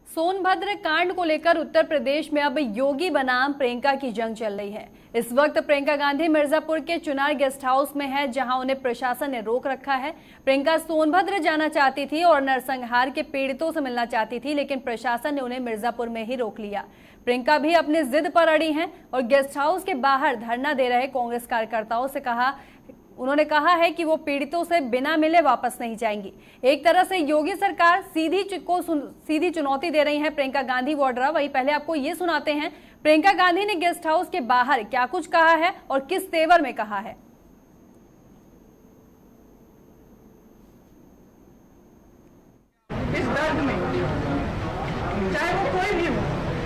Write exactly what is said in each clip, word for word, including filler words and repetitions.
सोनभद्र कांड को लेकर उत्तर प्रदेश में अब योगी बनाम प्रियंका की जंग चल रही है। इस वक्त प्रियंका गांधी मिर्जापुर के चुनार गेस्ट हाउस में है, जहां उन्हें प्रशासन ने रोक रखा है। प्रियंका सोनभद्र जाना चाहती थी और नरसंहार के पीड़ितों से मिलना चाहती थी, लेकिन प्रशासन ने उन्हें मिर्जापुर में ही रोक लिया। प्रियंका भी अपनी जिद पर अड़ी हैं और गेस्ट हाउस के बाहर धरना दे रहे कांग्रेस कार्यकर्ताओं से कहा उन्होंने कहा है कि वो पीड़ितों से बिना मिले वापस नहीं जाएंगी। एक तरह से योगी सरकार सीधी को सीधी चुनौती दे रही है प्रियंका गांधी वाड्रा। वही पहले आपको ये सुनाते हैं प्रियंका गांधी ने गेस्ट हाउस के बाहर क्या कुछ कहा है और किस तेवर में कहा है। इस दर्द में चाहे वो कोई भी हो,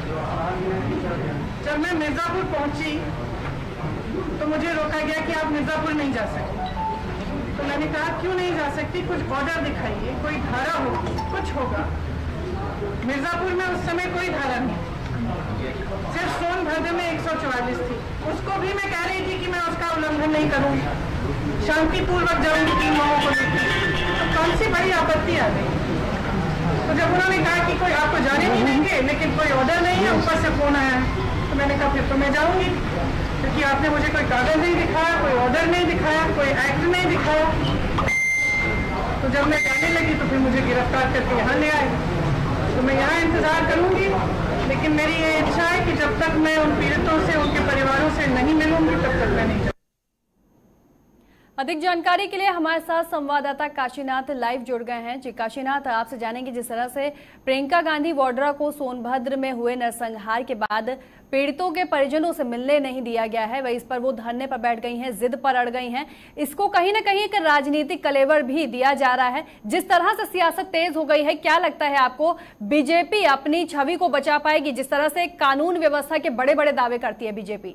जब मैं मिर्जापुर पहुंची तो मुझे रोका गया कि आप मिर्जापुर नहीं जा सकते। तो मैंने कहा क्यों नहीं जा सकती, कुछ ऑर्डर दिखाइए, कोई धारा होगी, कुछ होगा। मिर्जापुर में उस समय कोई धारा नहीं, सिर्फ सोनभद्र में एक सौ चौवालीस थी। उसको भी मैं कह रही थी कि मैं उसका उल्लंघन नहीं करूंगी, शांतिपूर्वक जाऊंगी तीन लोगों को लेकर। तो कौन सी बड़ी आपत्ति आ गई। तो जब उन्होंने कहा कि कोई आपको जाने नहीं देंगे, लेकिन कोई ऑर्डर नहीं है, ऊपर से फोन आया है, तो मैंने कहा फिर तो मैं जाऊंगी, क्योंकि आपने मुझे कोई कागज नहीं दिखाया, कोई ऑर्डर नहीं दिखाया, कोई एक्ट नहीं दिखाया। तो जब मैं जाने लगी तो फिर मुझे गिरफ्तार करके यहाँ ले आए। तो मैं यहाँ इंतजार करूंगी, लेकिन मेरी ये इच्छा है कि जब तक मैं उन पीड़ितों से, उनके परिवारों से नहीं मिलूंगी, तब तक मैं नहीं जाऊंगी। अधिक जानकारी के लिए हमारे साथ संवाददाता काशीनाथ लाइव जुड़ गए हैं। जी काशीनाथ, आपसे जानेंगे जिस तरह से प्रियंका गांधी वाड्रा को सोनभद्र में हुए नरसंहार के बाद पीड़ितों के परिजनों से मिलने नहीं दिया गया है, वही इस पर वो धरने पर बैठ गई हैं, जिद पर अड़ गई हैं। इसको कहीं ना कहीं एक राजनीतिक कलेवर भी दिया जा रहा है। जिस तरह से सियासत तेज हो गई है, क्या लगता है आपको बीजेपी अपनी छवि को बचा पाएगी, जिस तरह से कानून व्यवस्था के बड़े बड़े दावे करती है बीजेपी?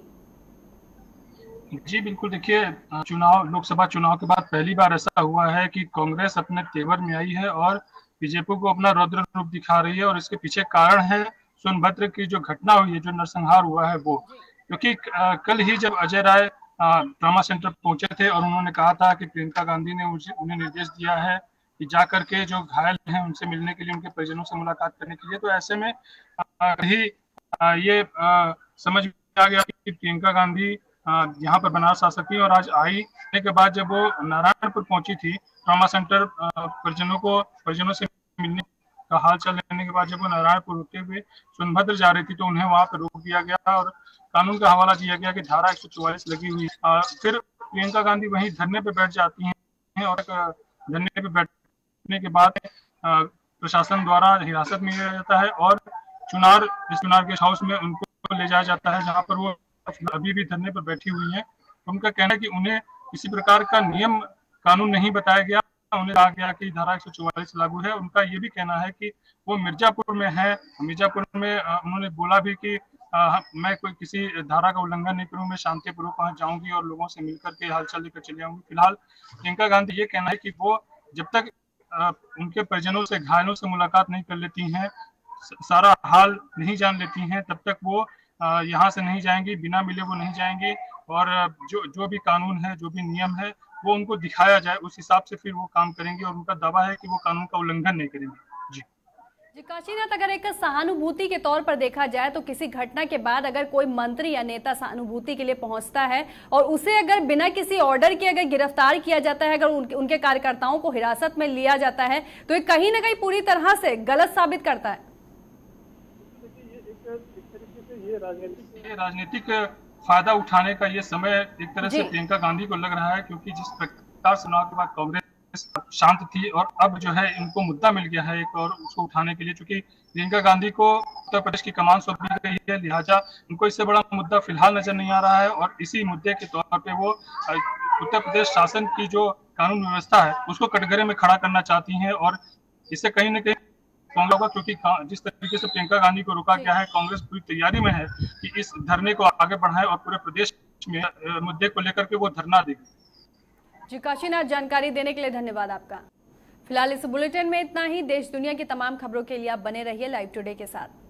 जी बिल्कुल, देखिए चुनाव लोकसभा चुनाव के बाद पहली बार ऐसा हुआ है कि कांग्रेस अपने तेवर में आई है और बीजेपी को अपना रौद्र रूप दिखा रही है। और इसके पीछे कारण है सोनभद्र की जो घटना हुई है, जो नरसंहार हुआ है वो। क्योंकि कल ही जब अजय राय ट्रॉमा सेंटर पहुंचे थे और उन्होंने कहा था कि प्रियंका गांधी ने उन्हें निर्देश दिया है कि जा करके जो घायल हैं उनसे मिलने के लिए, उनके परिजनों से मुलाकात करने के लिए, तो ऐसे में ही ये समझ में आ गया कि प्रियंका गांधी यहाँ पर बनारस आ सकती है। और आज आई के बाद जब वो नारायणपुर पहुंची थी, ट्रॉमा सेंटर परिजनों को परिजनों से मिलने का हाल चाल लेने के बाद जब वो नारायणपुर होते हुए सोनभद्र जा रही थी, तो उन्हें वहां पर रोक दिया गया और कानून का हवाला दिया गया कि धारा एक सौ चौवालीस लगी हुई। फिर प्रियंका गांधी वहीं धरने पे बैठ जाती हैं और धरने पे बैठने के बाद प्रशासन द्वारा हिरासत में लिया जाता है और चुनार चुनार गेस्ट हाउस में उनको ले जाया जाता है, जहाँ पर वो अभी भी धरने पर बैठी हुई हैं। उनका कहना है कि उन्हें किसी प्रकार का नियम कानून नहीं बताया गया, उन्हें कहा गया कि धारा एक सौ चौवालीस लागू है। उनका ये भी कहना है कि वो मिर्जापुर में है, मिर्जापुर में उन्होंने बोला भी कि आ, मैं कोई किसी धारा का उल्लंघन नहीं करूँ, मैं शांतिपूर्वक वहां जाऊंगी और लोगों से मिलकर के हालचाल लेकर चले आऊंगी। फिलहाल प्रियंका गांधी ये कहना है कि वो जब तक आ, उनके परिजनों से, घायलों से मुलाकात नहीं कर लेती हैं, सारा हाल नहीं जान लेती हैं, तब तक वो यहाँ से नहीं जाएंगी, बिना मिले वो नहीं जाएंगे। और जो जो भी कानून है, जो भी नियम है, वो उनको दिखाया जाए, उस हिसाब से फिर वो काम करेंगे। और उनका दावा है कि वो कानून का उल्लंघन नहीं करेंगे। जी जी काशीनाथ, अगर एक सहानुभूति के तौर पर देखा जाए तो किसी घटना के बाद अगर कोई मंत्री या नेता सहानुभूति के लिए पहुंचता है और उसे अगर बिना किसी ऑर्डर के अगर गिरफ्तार किया जाता है, अगर उनके, उनके कार्यकर्ताओं को हिरासत में लिया जाता है, तो ये कहीं ना कहीं पूरी तरह से गलत साबित करता है। ये राजनीतिक राजनीतिक फायदा उठाने का ये समय एक तरह से प्रियंका गांधी को लग रहा है, क्योंकि जिस प्रकार चुनाव के बाद कांग्रेस शांत थी और अब जो है इनको मुद्दा मिल गया है एक और उसको उठाने के लिए, क्योंकि प्रियंका गांधी को उत्तर प्रदेश की कमान सौंप दी गई है, लिहाजा उनको इससे बड़ा मुद्दा फिलहाल नजर नहीं आ रहा है। और इसी मुद्दे के तौर पे वो उत्तर प्रदेश शासन की जो कानून व्यवस्था है उसको कटघरे में खड़ा करना चाहती हैं। और इससे कहीं ना कहीं कांग्रेस, क्योंकि जिस तरीके से प्रियंका गांधी को रोका गया है, कांग्रेस पूरी तैयारी में है कि इस धरने को आगे बढ़ाए और पूरे प्रदेश में मुद्दे को लेकर के वो धरना देगी। जी काशीनाथ, जानकारी देने के लिए धन्यवाद आपका। फिलहाल इस बुलेटिन में इतना ही। देश दुनिया की तमाम खबरों के लिए आप बने रहिए लाइव टुडे के साथ।